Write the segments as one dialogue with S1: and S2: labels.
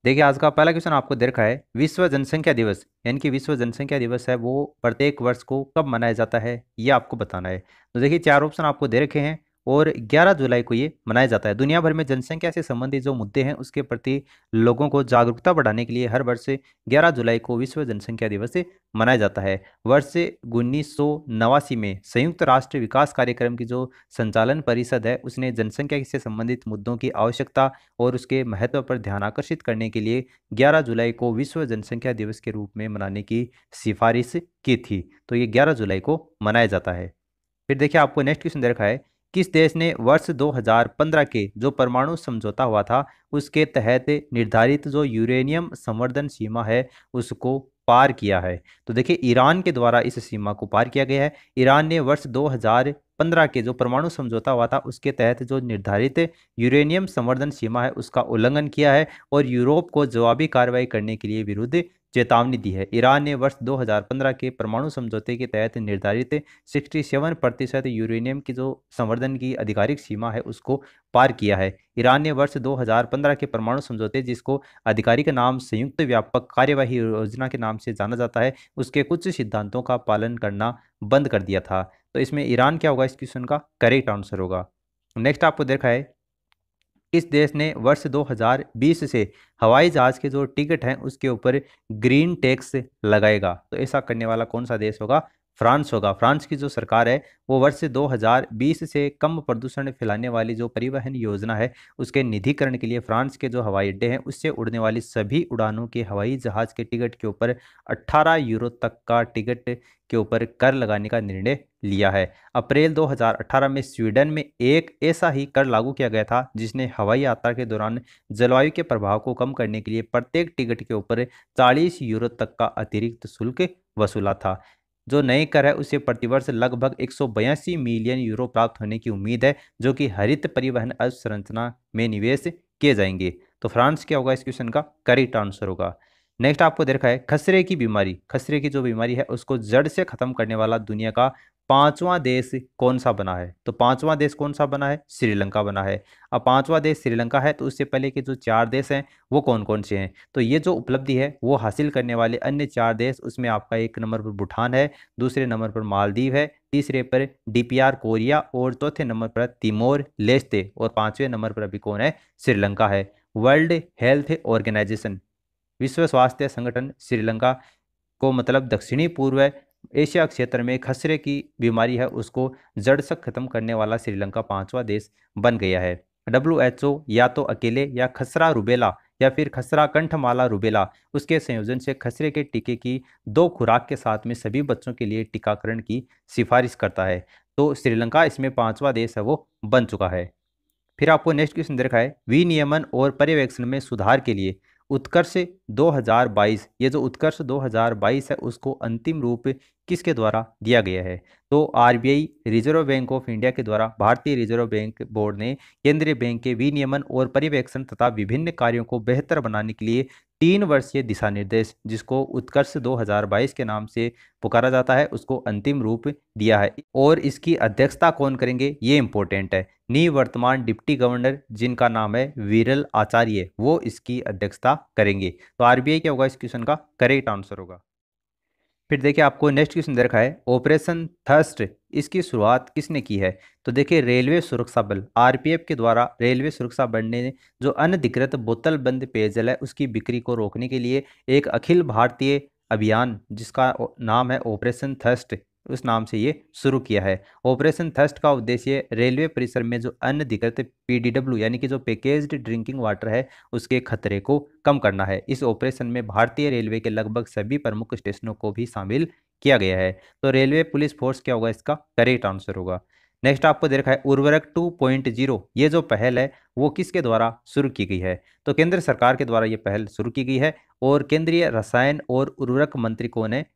S1: देखिए आज का पहला क्वेश्चन आपको दे रखा है, विश्व जनसंख्या दिवस यानी कि विश्व जनसंख्या दिवस है वो प्रत्येक वर्ष को कब मनाया जाता है, ये आपको बताना है। तो देखिए चार ऑप्शन आपको दे रखे हैं और 11 जुलाई को ये मनाया जाता है। दुनिया भर में जनसंख्या से संबंधित जो मुद्दे हैं उसके प्रति लोगों को जागरूकता बढ़ाने के लिए हर वर्ष 11 जुलाई को विश्व जनसंख्या दिवस मनाया जाता है। वर्ष 1989 में संयुक्त राष्ट्र विकास कार्यक्रम की जो संचालन परिषद है उसने जनसंख्या से संबंधित मुद्दों की आवश्यकता और उसके महत्व पर ध्यान आकर्षित करने के लिए 11 जुलाई को विश्व जनसंख्या दिवस के रूप में मनाने की सिफारिश की थी। तो ये 11 जुलाई को मनाया जाता है। फिर देखिए आपको नेक्स्ट क्वेश्चन दे रखा है, किस देश ने वर्ष 2015 के जो परमाणु समझौता हुआ था उसके तहत निर्धारित जो यूरेनियम संवर्धन सीमा है उसको पार किया है। तो देखिए ईरान के द्वारा इस सीमा को पार किया गया है। ईरान ने वर्ष 2015 के जो परमाणु समझौता हुआ था उसके तहत जो निर्धारित यूरेनियम संवर्धन सीमा है उसका उल्लंघन किया है और यूरोप को जवाबी कार्रवाई करने के लिए विरुद्ध चेतावनी दी है। ईरान ने वर्ष 2015 के परमाणु समझौते के तहत निर्धारित 67% यूरेनियम की जो संवर्धन की आधिकारिक सीमा है उसको पार किया है। ईरान ने वर्ष 2015 के परमाणु समझौते, जिसको आधिकारिक नाम संयुक्त व्यापक कार्यवाही योजना के नाम से जाना जाता है, उसके कुछ सिद्धांतों का पालन करना बंद कर दिया था। तो इसमें ईरान क्या होगा, इस क्वेश्चन का करेक्ट आंसर होगा। नेक्स्ट आपको देखा है, इस देश ने वर्ष 2020 से हवाई जहाज के जो टिकट हैं उसके ऊपर ग्रीन टैक्स लगाएगा। तो ऐसा करने वाला कौन सा देश होगा? फ्रांस होगा। फ्रांस की जो सरकार है वो वर्ष 2020 से कम प्रदूषण फैलाने वाली जो परिवहन योजना है उसके निधिकरण के लिए फ्रांस के जो हवाई अड्डे हैं उससे उड़ने वाली सभी उड़ानों के हवाई जहाज के टिकट के ऊपर 18 यूरो तक का टिकट के ऊपर कर लगाने का निर्णय लिया है। अप्रैल 2018 में स्वीडन में एक ऐसा ही कर लागू किया गया था जिसने हवाई यात्रा के दौरान जलवायु के प्रभाव को कम करने के लिए प्रत्येक टिकट के ऊपर 40 यूरो तक का अतिरिक्त शुल्क वसूला था। जो नए कर है उसे प्रतिवर्ष लगभग 182 मिलियन यूरो प्राप्त होने की उम्मीद है, जो कि हरित परिवहन अवसंरचना में निवेश किए जाएंगे। तो फ्रांस क्या होगा, इस क्वेश्चन का करेक्ट आंसर होगा। नेक्स्ट आपको देखा है, खसरे की बीमारी, खसरे की जो बीमारी है उसको जड़ से खत्म करने वाला दुनिया का पांचवा देश कौन सा बना है? तो पांचवा देश कौन सा बना है? श्रीलंका बना है। अब पांचवा देश श्रीलंका है तो उससे पहले के जो चार देश हैं वो कौन कौन से हैं? तो ये जो उपलब्धि है वो हासिल करने वाले अन्य चार देश, उसमें आपका एक नंबर पर भूटान है, दूसरे नंबर पर मालदीव है, तीसरे पर डीपीआर कोरिया और चौथे नंबर पर तिमोर लेस्ते और पांचवें नंबर पर अभी कौन है? श्रीलंका है। वर्ल्ड हेल्थ ऑर्गेनाइजेशन, विश्व स्वास्थ्य संगठन, श्रीलंका को मतलब दक्षिणी पूर्व एशिया क्षेत्र में खसरे की बीमारी है उसको जड़ से खत्म करने वाला श्रीलंका पांचवा देश बन गया है। WHO या तो अकेले या खसरा रुबेला या फिर खसरा कंठमाला रुबेला उसके संयोजन से खसरे के टीके की 2 खुराक के साथ में सभी बच्चों के लिए टीकाकरण की सिफारिश करता है। तो श्रीलंका इसमें पांचवा देश है वो बन चुका है। फिर आपको नेक्स्ट क्वेश्चन दे रखा है, विनियमन और पर्यवेक्षण में सुधार के लिए उत्कर्ष 2022, ये जो उत्कर्ष 2022 है उसको अंतिम रूप किसके द्वारा दिया गया है? तो RBI, Reserve Bank of India के द्वारा भारतीय रिजर्व बैंक बोर्ड ने केंद्रीय बैंक के विनियमन और पर्यवेक्षण तथा विभिन्न कार्यों को बेहतर बनाने के लिए 3 वर्षीय दिशा निर्देश, जिसको उत्कर्ष 2022 के नाम से पुकारा जाता है, उसको अंतिम रूप दिया है। और इसकी अध्यक्षता कौन करेंगे, ये इंपॉर्टेंट है। निवर्तमान डिप्टी गवर्नर जिनका नाम है विरल आचार्य, वो इसकी अध्यक्षता करेंगे। तो आरबीआई क्या होगा, इस क्वेश्चन का करेक्ट आंसर होगा। फिर देखिए आपको नेक्स्ट क्वेश्चन दे रखा है, ऑपरेशन थर्स्ट, इसकी शुरुआत किसने की है? तो देखिए रेलवे सुरक्षा बल आरपीएफ के द्वारा रेलवे सुरक्षा बल ने जो अनधिकृत बोतलबंद पेयजल है उसकी बिक्री को रोकने के लिए एक अखिल भारतीय अभियान जिसका नाम है ऑपरेशन थर्स्ट, उस नाम से ये शुरू किया है। ऑपरेशन थर्स्ट का उद्देश्य रेलवे परिसर में जो अनधिकृत पीडीडब्ल्यू यानी कि जो पैकेज्ड ड्रिंकिंग वाटर है उसके खतरे को कम करना है। इस ऑपरेशन में भारतीय रेलवे के लगभग सभी प्रमुख स्टेशनों को भी शामिल किया गया है। तो रेलवे पुलिस फोर्स क्या होगा, इसका करेक्ट आंसर होगा। नेक्स्ट आपको दे रखा है, उर्वरक 2.0, ये जो पहल है वो किसके द्वारा शुरू की गई है? तो केंद्र सरकार के द्वारा ये पहल शुरू की गई है और केंद्रीय रसायन और उर्वरक मंत्री कौन है?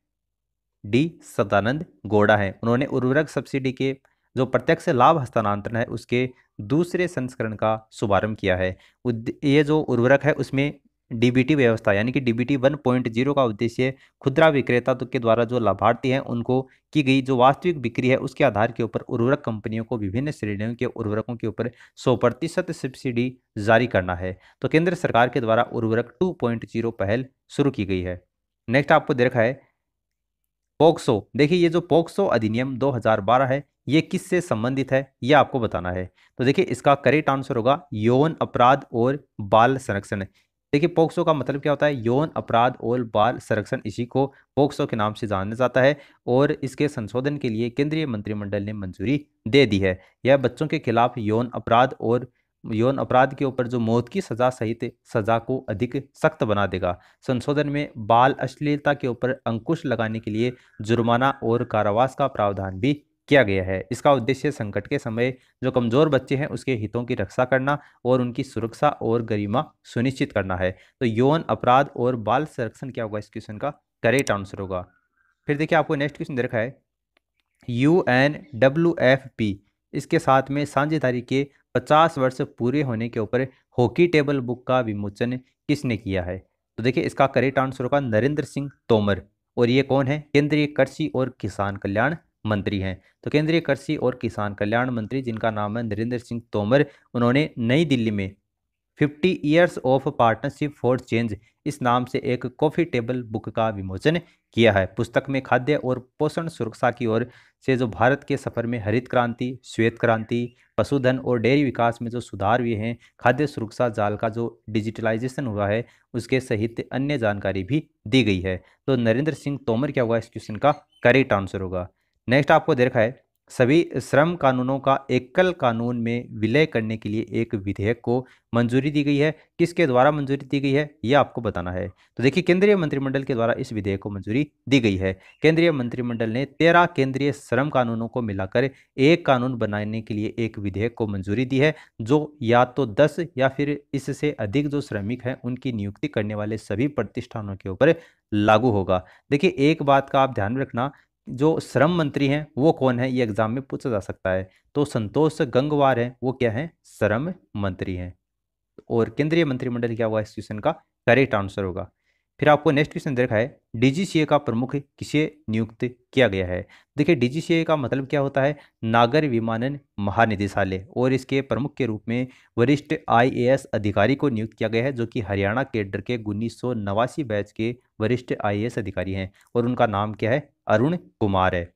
S1: डी सदानंद गौड़ा है। उन्होंने उर्वरक सब्सिडी के जो प्रत्यक्ष लाभ हस्तांतरण है उसके दूसरे संस्करण का शुभारंभ किया है। ये जो उर्वरक है उसमें डीबीटी व्यवस्था यानी कि डीबीटी 1.0 का उद्देश्य खुदरा विक्रेता के द्वारा जो लाभार्थी हैं उनको की गई जो वास्तविक बिक्री है उसके आधार के ऊपर उर्वरक कंपनियों को विभिन्न श्रेणियों के उर्वरकों के ऊपर 100% सब्सिडी जारी करना है। तो केंद्र सरकार के द्वारा उर्वरक 2.0 पहल शुरू की गई है। नेक्स्ट आपको दे रखा है पोक्सो। देखिए ये जो पोक्सो अधिनियम 2012 है ये किससे संबंधित है ये आपको बताना है। तो देखिए इसका करेक्ट आंसर होगा यौन अपराध और बाल संरक्षण। देखिए पोक्सो का मतलब क्या होता है, यौन अपराध और बाल संरक्षण, इसी को पोक्सो के नाम से जाना जाता है। और इसके संशोधन के लिए केंद्रीय मंत्रिमंडल ने मंजूरी दे दी है। यह बच्चों के खिलाफ यौन अपराध के ऊपर जो मौत की सजा सहित सजा को अधिक सख्त बना देगा। संशोधन में बाल अश्लीलता के ऊपर अंकुश लगाने के लिए जुर्माना और कारावास का प्रावधान भी किया गया है। इसका उद्देश्य संकट के समय जो कमजोर बच्चे हैं उसके हितों की रक्षा करना और उनकी सुरक्षा और गरिमा सुनिश्चित करना है। तो यौन अपराध और बाल संरक्षण क्या होगा इस क्वेश्चन का करेक्ट आंसर होगा। फिर देखिए आपको नेक्स्ट क्वेश्चन दे रखा है UNWFP इसके साथ में साझेदारी के 50 वर्ष पूरे होने के ऊपर हॉकी टेबल बुक का विमोचन किसने किया है। तो देखिए इसका करेक्ट आंसर होगा नरेंद्र सिंह तोमर। और ये कौन है, केंद्रीय कृषि और किसान कल्याण मंत्री हैं। तो केंद्रीय कृषि और किसान कल्याण मंत्री जिनका नाम है नरेंद्र सिंह तोमर, उन्होंने नई दिल्ली में 50 years of partnership for change इस नाम से एक कॉफी टेबल बुक का विमोचन किया है। पुस्तक में खाद्य और पोषण सुरक्षा की ओर से जो भारत के सफर में हरित क्रांति, श्वेत क्रांति, पशुधन और डेयरी विकास में जो सुधार हुए हैं, खाद्य सुरक्षा जाल का जो डिजिटलाइजेशन हुआ है उसके सहित अन्य जानकारी भी दी गई है। तो नरेंद्र सिंह तोमर क्या होगा इस क्वेश्चन का करेक्ट आंसर होगा। नेक्स्ट आपको दे रखा है सभी श्रम कानूनों का एकल कानून में विलय करने के लिए एक विधेयक को मंजूरी दी गई है। किसके द्वारा मंजूरी दी गई है ये आपको बताना है। तो देखिए केंद्रीय मंत्रिमंडल के द्वारा इस विधेयक को मंजूरी दी गई है। केंद्रीय मंत्रिमंडल ने 13 केंद्रीय श्रम कानूनों को मिलाकर एक कानून बनाने के लिए एक विधेयक को मंजूरी दी है जो या तो 10 या फिर इससे अधिक जो श्रमिक हैं उनकी नियुक्ति करने वाले सभी प्रतिष्ठानों के ऊपर लागू होगा। देखिए एक बात का आप ध्यान रखना, जो श्रम मंत्री हैं वो कौन है ये एग्जाम में पूछा जा सकता है। तो संतोष गंगवार हैं, वो क्या है, श्रम मंत्री हैं। और केंद्रीय मंत्रिमंडल क्या हुआ इस क्वेश्चन का करेक्ट आंसर होगा। फिर आपको नेक्स्ट क्वेश्चन दे रखा है डीजीसीए का प्रमुख किसे नियुक्त किया गया है। देखिए डीजीसीए का मतलब क्या होता है, नागर विमानन महानिदेशालय, और इसके प्रमुख के रूप में वरिष्ठ आईएएस अधिकारी को नियुक्त किया गया है जो कि हरियाणा केडर के 1989 बैच के वरिष्ठ आईएएस अधिकारी हैं और उनका नाम क्या है, अरुण कुमार है।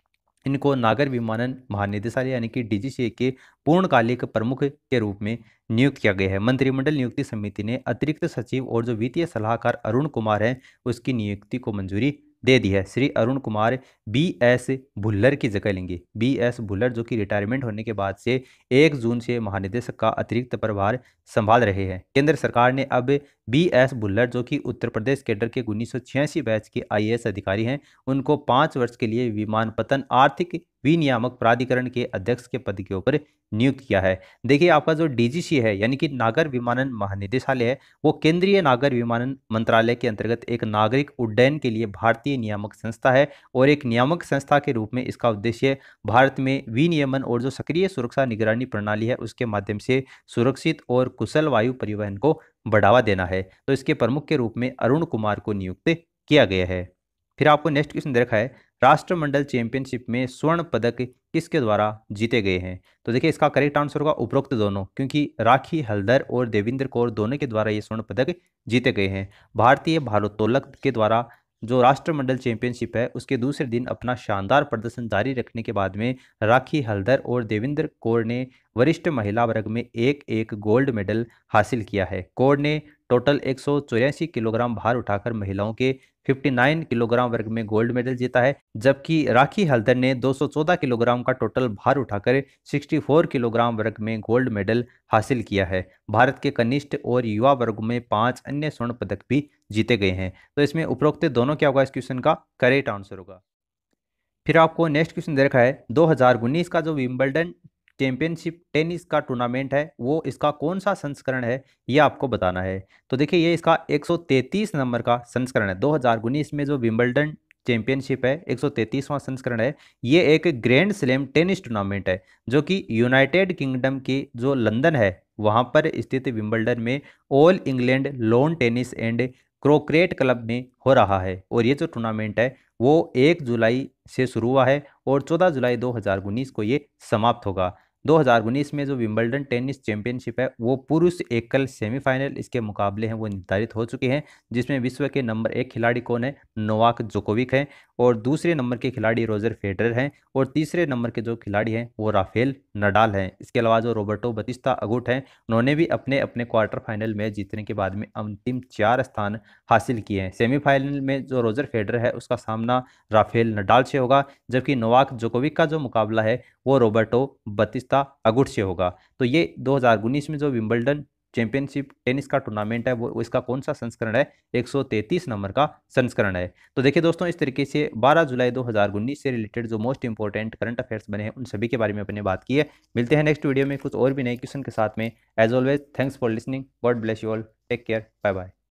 S1: इनको नागर विमानन महानिदेशालय यानी कि डीजीसीए के पूर्णकालिक प्रमुख के रूप में नियुक्त किया गया है। मंत्रिमंडल नियुक्ति समिति ने अतिरिक्त सचिव और जो वित्तीय सलाहकार अरुण कुमार हैं उसकी नियुक्ति को मंजूरी दे दी है। श्री अरुण कुमार BS भुल्लर की जगह लेंगे। BS भुल्लर जो कि रिटायरमेंट होने के बाद से 1 जून से महानिदेशक का अतिरिक्त प्रभार संभाल रहे हैं। केंद्र सरकार ने अब BS भुल्लर जो कि उत्तर प्रदेश कैडर के 1986 बैच के IAS अधिकारी हैं उनको 5 वर्ष के लिए विमानपत्तन आर्थिक विनियामक प्राधिकरण के अध्यक्ष के पद के ऊपर नियुक्त किया है। देखिए आपका जो डीजीसी है यानी कि नागर विमानन महानिदेशालय है वो केंद्रीय नागर विमानन मंत्रालय के अंतर्गत एक नागरिक उड्डयन के लिए भारतीय नियामक संस्था है और एक नियामक संस्था के रूप में इसका उद्देश्य भारत में विनियमन और जो सक्रिय सुरक्षा निगरानी प्रणाली है उसके माध्यम से सुरक्षित और कुशल वायु परिवहन को बढ़ावा देना है। तो इसके प्रमुख के रूप में अरुण कुमार को नियुक्त किया गया है। फिर आपको नेक्स्ट क्वेश्चन दे रखा है राष्ट्रमंडल चैंपियनशिप में स्वर्ण पदक किसके द्वारा जीते गए हैं। तो देखिए इसका करेक्ट आंसर होगा उपरोक्त दोनों, क्योंकि राखी हल्दर और देविंदर कौर दोनों के द्वारा ये स्वर्ण पदक जीते गए हैं। भारतीय भारोत्तोलक के द्वारा जो राष्ट्रमंडल चैंपियनशिप है उसके दूसरे दिन अपना शानदार प्रदर्शन जारी रखने के बाद में राखी हल्दर और देविंदर कौर ने वरिष्ठ महिला वर्ग में एक एक गोल्ड मेडल हासिल किया है। कौर ने टोटल 184 किलोग्राम भार उठाकर महिलाओं के 59 किलोग्राम वर्ग में गोल्ड मेडल जीता है, जबकि राखी हल्दर ने 214 किलोग्राम का टोटल भार उठाकर 64 किलोग्राम वर्ग में गोल्ड मेडल हासिल किया है। भारत के कनिष्ठ और युवा वर्ग में 5 अन्य स्वर्ण पदक भी जीते गए हैं। तो इसमें उपरोक्त दोनों क्या होगा इस क्वेश्चन का करेक्ट आंसर होगा। फिर आपको नेक्स्ट क्वेश्चन दे रखा है 2019 का जो विंबलडन चैंपियनशिप टेनिस का टूर्नामेंट है वो इसका कौन सा संस्करण है ये आपको बताना है। तो देखिए ये इसका 133 नंबर का संस्करण है। 2019 में जो विंबलडन चैंपियनशिप है 133वां संस्करण है। ये एक ग्रैंड स्लैम टेनिस टूर्नामेंट है जो कि यूनाइटेड किंगडम की जो लंदन है वहाँ पर स्थित विंबलडन में All England lawn tennis and croquet club में हो रहा है। और ये जो टूर्नामेंट है वो 1 जुलाई से शुरू हुआ है और 14 जुलाई 2019 को ये समाप्त होगा। 2019 में जो विंबलडन टेनिस चैंपियनशिप है वो पुरुष एकल सेमीफाइनल इसके मुकाबले हैं वो निर्धारित हो चुके हैं, जिसमें विश्व के नंबर 1 खिलाड़ी कौन है, नोवाक जोकोविक है, और दूसरे नंबर के खिलाड़ी रोजर फेडरर हैं, और तीसरे नंबर के जो खिलाड़ी हैं वो राफेल नडाल हैं। इसके अलावा जो रोबर्टो बतिस्ता अगुट हैं, उन्होंने भी अपने अपने क्वार्टर फाइनल मैच जीतने के बाद में अंतिम 4 स्थान हासिल किए हैं। सेमीफाइनल में जो रोजर फेडरर है उसका सामना राफेल नडाल से होगा, जबकि नोवाक जोकोविक का जो मुकाबला है वो रोबर्टो बतिस्ता अगुट से होगा। तो ये 2019 में जो विंबलडन चैंपियनशिप टेनिस का टूर्नामेंट है वो इसका कौन सा संस्करण है, 133 नंबर का संस्करण है। तो देखिए दोस्तों, इस तरीके से 12 जुलाई 2019 से रिलेटेड जो मोस्ट इंपॉर्टेंट करंट अफेयर्स बने हैं उन सभी के बारे में अपने बात की है। मिलते हैं नेक्स्ट वीडियो में कुछ और भी नए क्वेश्चन के साथ में। As always thanks for listening, God bless you all, take care, bye bye.